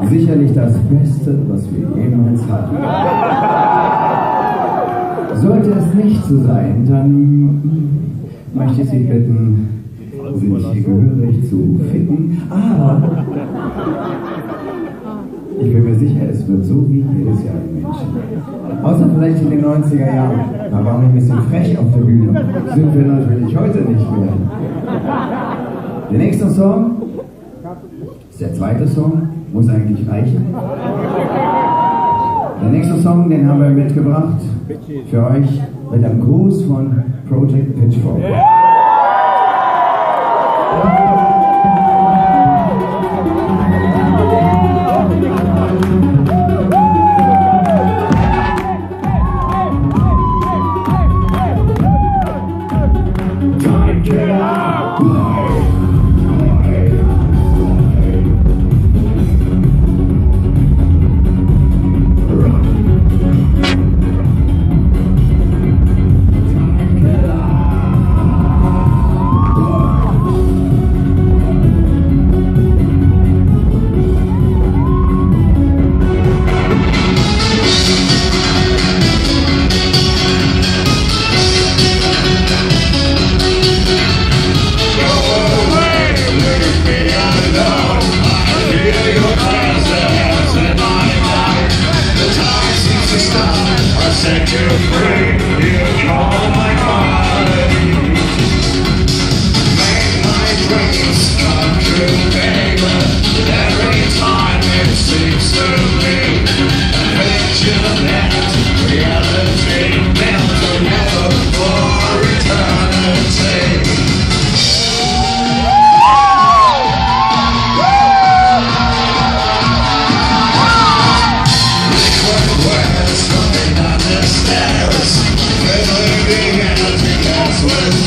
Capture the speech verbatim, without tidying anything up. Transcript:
sicherlich das Beste, was wir jemals hatten. Sollte es nicht so sein, dann möchte ich Sie bitten, sich gehörig zu ficken, aber ich bin mir sicher, es wird so wie jedes Jahr die Menschen. Außer vielleicht in den neunziger Jahren, da waren wir ein bisschen frech auf der Bühne, sind wir natürlich heute nicht mehr. Der nächste Song ist der zweite Song, muss eigentlich reichen. Der nächste Song, den haben wir mitgebracht für euch mit einem Gruß von Project Pitchfork. Set you free, you call my body. Make my dreams come true, baby. Every time it seems to me, picture that reality built together for eternity. Liquid words running down the stairs, living reality, that's what